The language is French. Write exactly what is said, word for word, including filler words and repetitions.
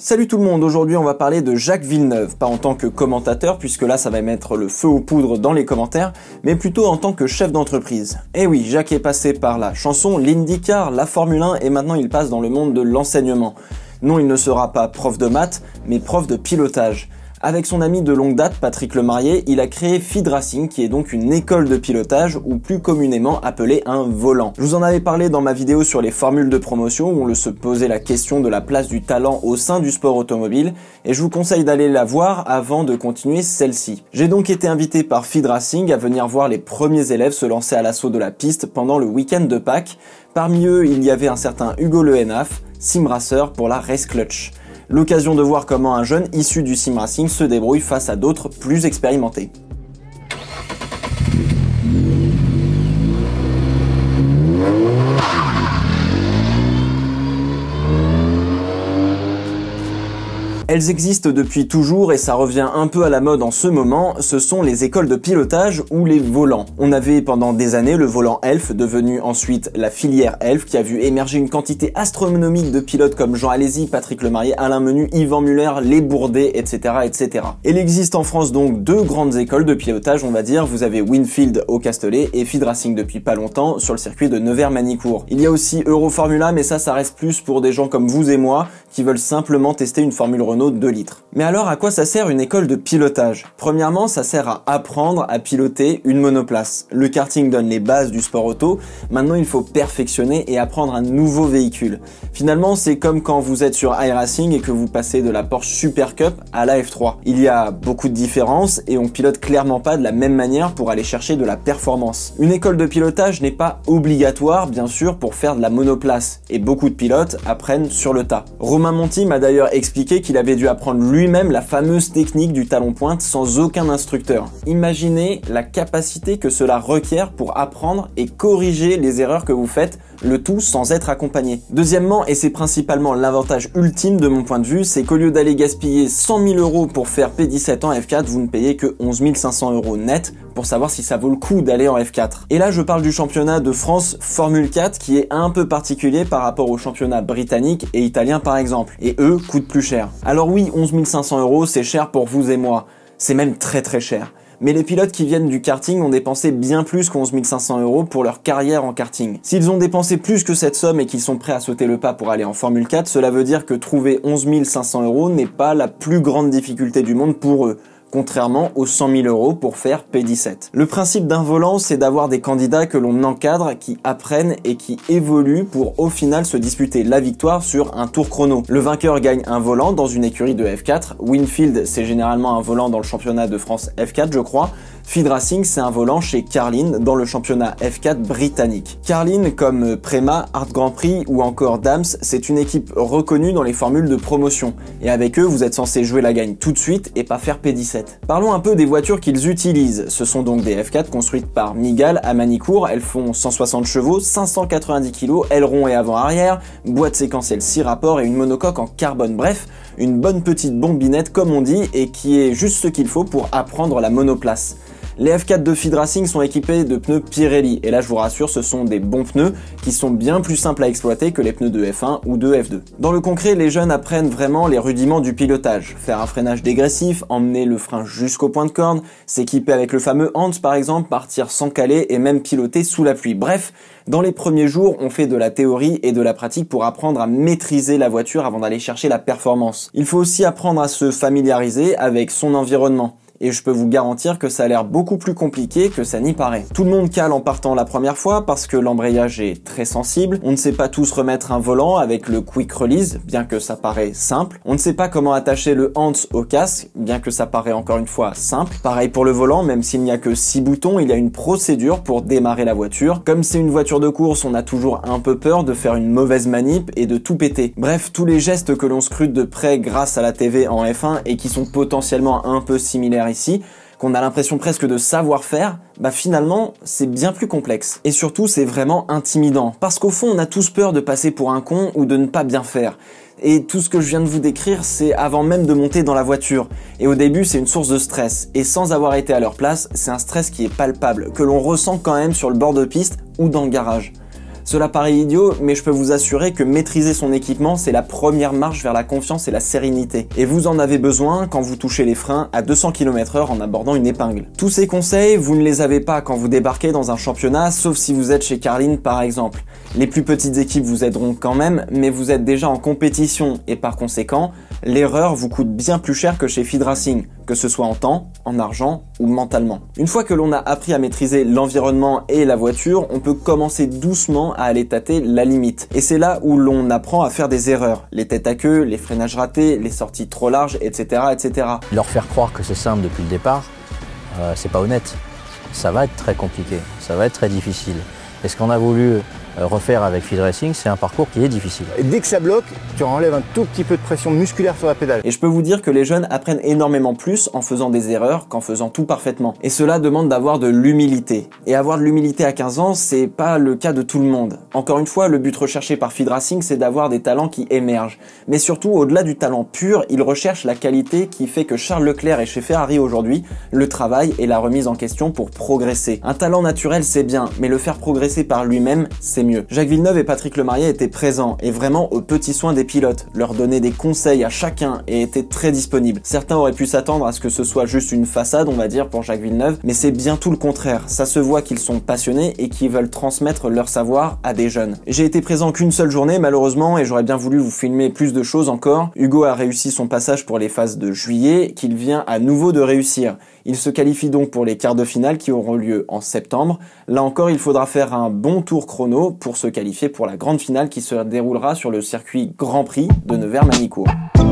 Salut tout le monde, aujourd'hui on va parler de Jacques Villeneuve, pas en tant que commentateur puisque là ça va mettre le feu aux poudres dans les commentaires, mais plutôt en tant que chef d'entreprise. Et oui, Jacques est passé par la chanson, l'IndyCar, la Formule un et maintenant il passe dans le monde de l'enseignement. Non, il ne sera pas prof de maths, mais prof de pilotage. Avec son ami de longue date, Patrick Lemarrier, il a créé Feed Racing, qui est donc une école de pilotage, ou plus communément appelée un volant. Je vous en avais parlé dans ma vidéo sur les formules de promotion, où on se posait la question de la place du talent au sein du sport automobile, et je vous conseille d'aller la voir avant de continuer celle-ci. J'ai donc été invité par Feed Racing à venir voir les premiers élèves se lancer à l'assaut de la piste pendant le week-end de Pâques. Parmi eux, il y avait un certain Hugo Le Henaf, simracer pour la Race Clutch. L'occasion de voir comment un jeune issu du sim racing se débrouille face à d'autres plus expérimentés. Elles existent depuis toujours et ça revient un peu à la mode en ce moment, ce sont les écoles de pilotage ou les volants. On avait pendant des années le volant Elf, devenu ensuite la filière Elf, qui a vu émerger une quantité astronomique de pilotes comme Jean Alesi, Patrick Lemarrier, Alain Menu, Yvan Muller, Les Bourdais, et cetera et cetera. Il existe en France donc deux grandes écoles de pilotage, on va dire. Vous avez Winfield au Castellet et Feed Racing depuis pas longtemps sur le circuit de Nevers-Manicourt. Il y a aussi Euroformula, mais ça, ça reste plus pour des gens comme vous et moi qui veulent simplement tester une Formule Renault deux litres. Mais alors, à quoi ça sert une école de pilotage? Premièrement, ça sert à apprendre à piloter une monoplace. Le karting donne les bases du sport auto, maintenant il faut perfectionner et apprendre un nouveau véhicule. Finalement, c'est comme quand vous êtes sur iRacing et que vous passez de la Porsche Super Cup à la F trois. Il y a beaucoup de différences et on pilote clairement pas de la même manière pour aller chercher de la performance. Une école de pilotage n'est pas obligatoire, bien sûr, pour faire de la monoplace, et beaucoup de pilotes apprennent sur le tas. Romain Monti m'a d'ailleurs expliqué qu'il avait dû apprendre lui-même la fameuse technique du talon pointe sans aucun instructeur. Imaginez la capacité que cela requiert pour apprendre et corriger les erreurs que vous faites, le tout sans être accompagné. Deuxièmement, et c'est principalement l'avantage ultime de mon point de vue, c'est qu'au lieu d'aller gaspiller cent mille euros pour faire P dix-sept en F quatre, vous ne payez que onze mille cinq cents euros net pour savoir si ça vaut le coup d'aller en F quatre. Et là, je parle du championnat de France Formule quatre qui est un peu particulier par rapport au championnat britannique et italien par exemple. Et eux coûtent plus cher. Alors oui, onze mille cinq cents euros, c'est cher pour vous et moi. C'est même très très cher. Mais les pilotes qui viennent du karting ont dépensé bien plus qu'onze mille cinq cents euros pour leur carrière en karting. S'ils ont dépensé plus que cette somme et qu'ils sont prêts à sauter le pas pour aller en Formule quatre, cela veut dire que trouver onze mille cinq cents euros n'est pas la plus grande difficulté du monde pour eux, contrairement aux cent mille euros pour faire P dix-sept. Le principe d'un volant, c'est d'avoir des candidats que l'on encadre, qui apprennent et qui évoluent pour au final se disputer la victoire sur un tour chrono. Le vainqueur gagne un volant dans une écurie de F quatre. Winfield, c'est généralement un volant dans le championnat de France F quatre, je crois. Feed Racing, c'est un volant chez Carlin dans le championnat F quatre britannique. Carlin, comme Prema, Art Grand Prix ou encore Dams, c'est une équipe reconnue dans les formules de promotion. Et avec eux, vous êtes censé jouer la gagne tout de suite et pas faire P dix-sept. Parlons un peu des voitures qu'ils utilisent. Ce sont donc des F quatre construites par Mygale à Manicourt. Elles font cent soixante chevaux, cinq cent quatre-vingt-dix kilos, aileron et avant-arrière, boîte séquentielle six rapports et une monocoque en carbone. Bref, une bonne petite bombinette comme on dit et qui est juste ce qu'il faut pour apprendre la monoplace. Les F quatre de Feed Racing sont équipés de pneus Pirelli, et là je vous rassure, ce sont des bons pneus qui sont bien plus simples à exploiter que les pneus de F un ou de F deux. Dans le concret, les jeunes apprennent vraiment les rudiments du pilotage. Faire un freinage dégressif, emmener le frein jusqu'au point de corde, s'équiper avec le fameux Hans par exemple, partir sans caler et même piloter sous la pluie. Bref, dans les premiers jours, on fait de la théorie et de la pratique pour apprendre à maîtriser la voiture avant d'aller chercher la performance. Il faut aussi apprendre à se familiariser avec son environnement. Et je peux vous garantir que ça a l'air beaucoup plus compliqué que ça n'y paraît. Tout le monde cale en partant la première fois parce que l'embrayage est très sensible. On ne sait pas tous remettre un volant avec le quick release, bien que ça paraît simple. On ne sait pas comment attacher le Hans au casque, bien que ça paraît encore une fois simple. Pareil pour le volant, même s'il n'y a que six boutons, il y a une procédure pour démarrer la voiture. Comme c'est une voiture de course, on a toujours un peu peur de faire une mauvaise manip et de tout péter. Bref, tous les gestes que l'on scrute de près grâce à la T V en F un et qui sont potentiellement un peu similaires ici, qu'on a l'impression presque de savoir faire, bah finalement c'est bien plus complexe. Et surtout c'est vraiment intimidant, parce qu'au fond on a tous peur de passer pour un con ou de ne pas bien faire. Et tout ce que je viens de vous décrire, c'est avant même de monter dans la voiture. Et au début, c'est une source de stress. Et sans avoir été à leur place, c'est un stress qui est palpable, que l'on ressent quand même sur le bord de piste ou dans le garage. Cela paraît idiot, mais je peux vous assurer que maîtriser son équipement, c'est la première marche vers la confiance et la sérénité. Et vous en avez besoin quand vous touchez les freins à deux cents kilomètres heure en abordant une épingle. Tous ces conseils, vous ne les avez pas quand vous débarquez dans un championnat, sauf si vous êtes chez Carlin par exemple. Les plus petites équipes vous aideront quand même, mais vous êtes déjà en compétition et par conséquent, l'erreur vous coûte bien plus cher que chez Feed Racing, que ce soit en temps, en argent ou mentalement. Une fois que l'on a appris à maîtriser l'environnement et la voiture, on peut commencer doucement à aller tâter la limite. Et c'est là où l'on apprend à faire des erreurs. Les têtes à queue, les freinages ratés, les sorties trop larges, et cetera et cetera. Leur faire croire que c'est simple depuis le départ, euh, c'est pas honnête. Ça va être très compliqué, ça va être très difficile. Et ce qu'on a voulu refaire avec Feed Racing, c'est un parcours qui est difficile. Et dès que ça bloque, tu enlèves un tout petit peu de pression musculaire sur la pédale. Et je peux vous dire que les jeunes apprennent énormément plus en faisant des erreurs qu'en faisant tout parfaitement. Et cela demande d'avoir de l'humilité. Et avoir de l'humilité à quinze ans, c'est pas le cas de tout le monde. Encore une fois, le but recherché par Feed Racing, c'est d'avoir des talents qui émergent. Mais surtout, au-delà du talent pur, ils recherchent la qualité qui fait que Charles Leclerc est chez Ferrari aujourd'hui, le travail et la remise en question pour progresser. Un talent naturel, c'est bien, mais le faire progresser par lui-même, c'est mieux. Jacques Villeneuve et Patrick Lemaria étaient présents et vraiment aux petits soins des pilotes, leur donnaient des conseils à chacun et étaient très disponibles. Certains auraient pu s'attendre à ce que ce soit juste une façade, on va dire, pour Jacques Villeneuve, mais c'est bien tout le contraire. Ça se voit qu'ils sont passionnés et qu'ils veulent transmettre leur savoir à des jeunes. J'ai été présent qu'une seule journée malheureusement et j'aurais bien voulu vous filmer plus de choses encore. Hugo a réussi son passage pour les phases de juillet qu'il vient à nouveau de réussir. Il se qualifie donc pour les quarts de finale qui auront lieu en septembre. Là encore, il faudra faire un bon tour chrono pour se qualifier pour la grande finale qui se déroulera sur le circuit Grand Prix de Nevers-Manicourt.